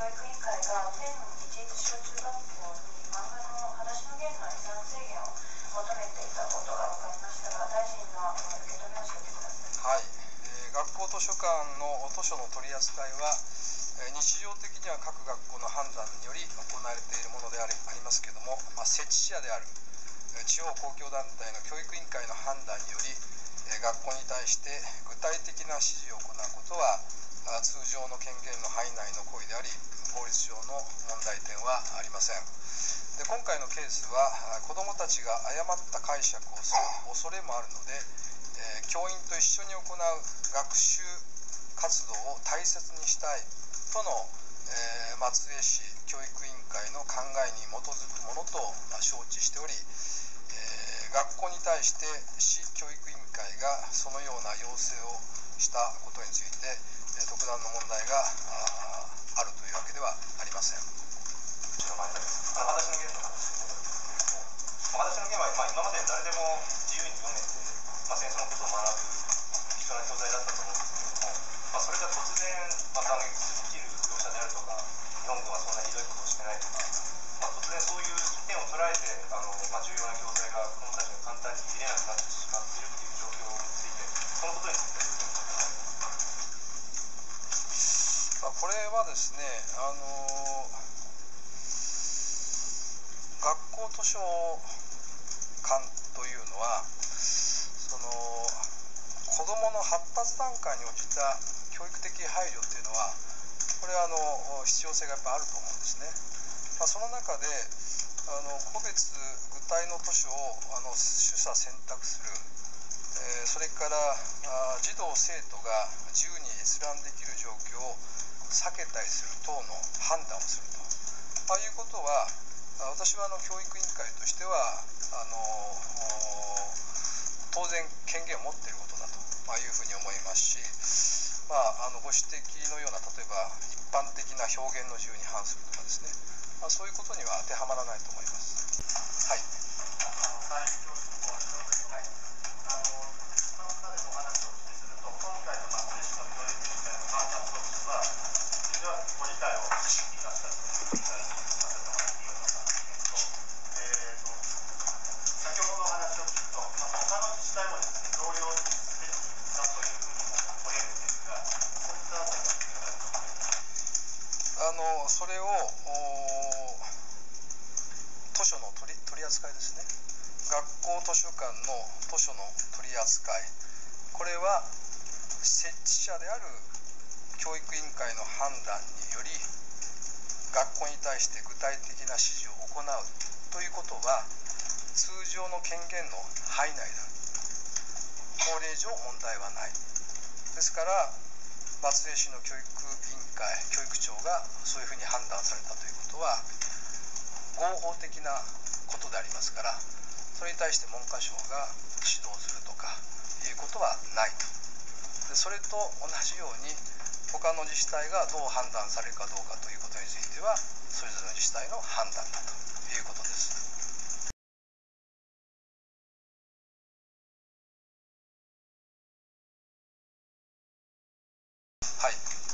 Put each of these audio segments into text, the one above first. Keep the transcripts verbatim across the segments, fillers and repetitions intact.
教育委員会が県一律小中学校に漫画の裸足のゲームの閲覧制限を求めていたことが分かりましたが、大臣の受け止めを教えてください。 はい、えー、学校図書館の図書の取り扱いは、えー、日常的には各学校の判断により行われているものでありますけれども、まあ、設置者である地方公共団体の教育委員会の判断により、えー、学校に対して具体的な指示を行うことは通常の権限の範囲内の行為であり、法律上の問題点はありません。で、今回のケースは子どもたちが誤った解釈をする恐れもあるので、えー、教員と一緒に行う学習活動を大切にしたいとの、えー、松江市教育委員会の考えに基づくものと、まあ、承知しており、えー、学校に対して市教育委員会がそのような要請をしたことについて特段の問題が あ, あるというわけではありません。 私のゲームの話私のゲームは、まあ、今まで誰でも自由に読めて、まあ、戦争のことを学ぶ貴重な教材だったと思うんですけれども、まあ、それが突然、まあ、断撃できる描写であるとか、日本軍はそんなひどいことをしてないとか、まあ、突然そういう一点を捉えてあの、まあ、重要な教材が子どもたちが簡単に見れなくなってしまっているという状況について、そのことについてこれはですね、あの学校図書館というのはその子どもの発達段階に応じた教育的配慮というのはこれはあの必要性がやっぱあると思うんですね。まあ、その中であの個別具体の図書をあの取捨選択する、えー、それからあ児童生徒が自由に閲覧できる状況を避けたりする等の判断をすると、ああいうことは私はあの教育委員会としてはあの当然権限を持っていることだというふうに思いますし、まあ、あのご指摘のような例えば一般的な表現の自由に反するとかですね、まあ、そういうことには当てはまらないと思います。はい。 ご理解をいたしたということにさせてもらっていいのかなというと、えーと、先ほどの話を聞くと、まあ、他の自治体もですね、同様にすべきだというふうにも取れるんですが、そういったあたりはあのそれを図書の取り、取り扱いですね、学校図書館の図書の取り扱い、これは設置者である教育委員会の判断により学校に対して具体的な指示を行うということは通常の権限の範囲内だ。法令上問題はない。ですから松江市の教育委員会教育長がそういうふうに判断されたということは合法的なことでありますから、それに対して文科省が指導するとかいうことはないと。でそれと同じように他の自治体がどう判断されるかどうかということについてはそれぞれの自治体の判断だということです。はい。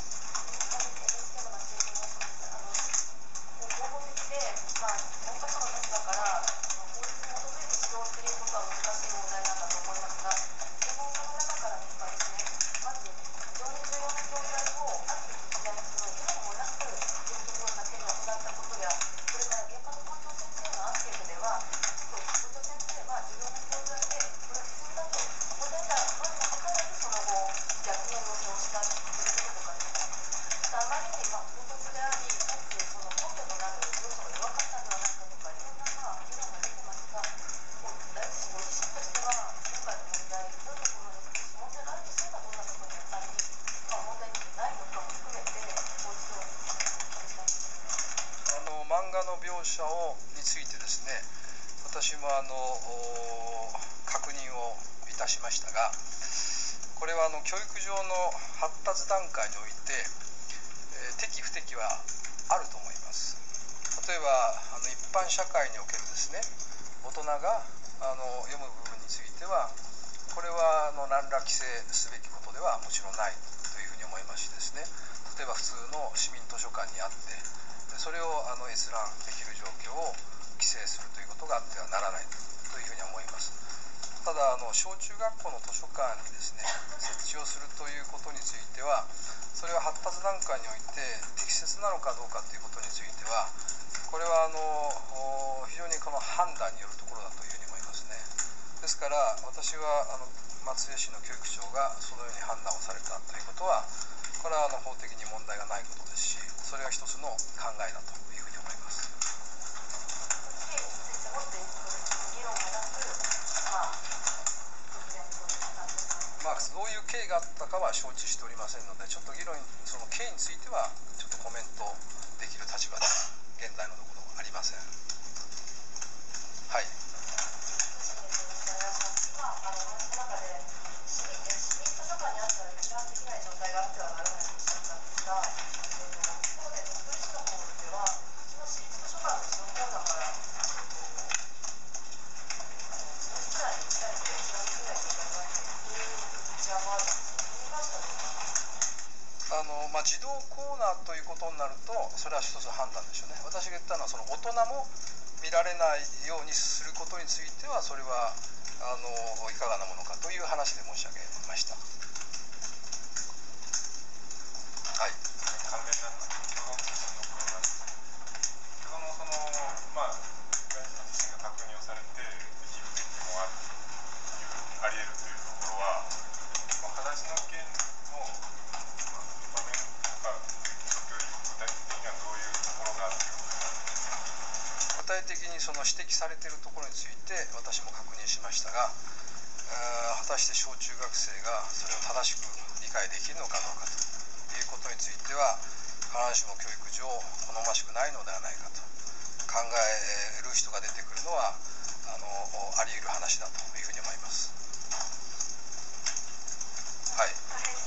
漫画の描写をについてですね、私もあの確認をいたしましたが、これはあの教育上の発達段階において、えー、適不適はあると思います。例えばあの一般社会におけるですね、大人があの読む部分についてはこれはあの何ら規制すべきことではもちろんないというふうに思いますしですね、例例えば普通の市民図書館にあってそれをあの閲覧できる状況を規制するということがあってはならないというふうに思います。ただあの小中学校の図書館にですね設置をするということについてはそれは発達段階において適切なのかどうかということについてはこれはあの非常にこの判断によるところだというふうに思いますね。ですから私はあの松江市の教育長がそのように判断をされたということはこれはあの法的に問題がないことですしそれは一つの考えだというふうに思います。まあ、どういう経緯があったかは承知しておりませんのでちょっと議論その経緯についてはちょっとコメントできる立場で現在のところありません。はい。あのまあ、児童コーナーということになるとそれは一つ判断でしょうね。私が言ったのはその大人も見られないようにすることについてはそれはあのいかがなものかという話で申し上げました。はい。 関連な教学室のコーナーです。そのそのまあ大臣自身が確認をされて非不適もあるあり得るというところは、まあ、話の件の具体的にその指摘されているところについて私も確認しましたが、果たして小中学生がそれを正しく理解できるのかどうかということについては必ずしも教育上好ましくないのではないかと考える人が出てくるのはあのあり得る話だというふうに思います。はい。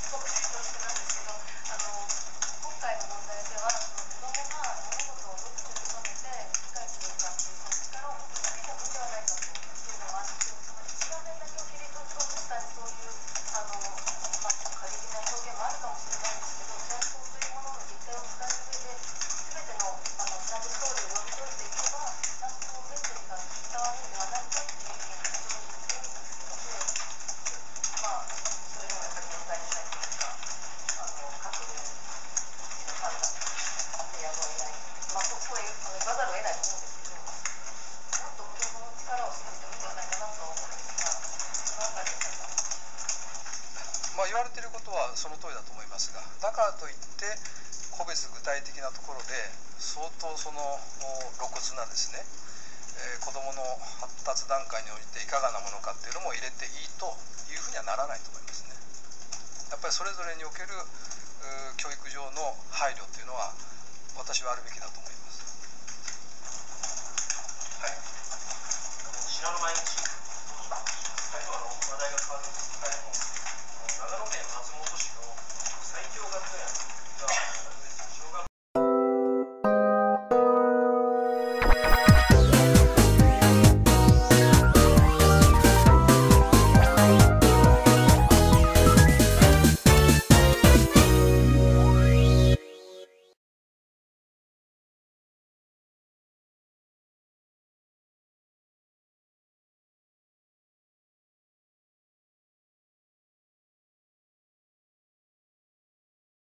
まあ、言われていることはその通りだと思いますが、だからといって個別具体的なところで相当その露骨なですね、えー、子どもの発達段階においていかがなものかっていうのも入れていいというふうにはならないと思いますね。やっぱりそれぞれにおける教育上の配慮っていうのは私はあるべきだと思います。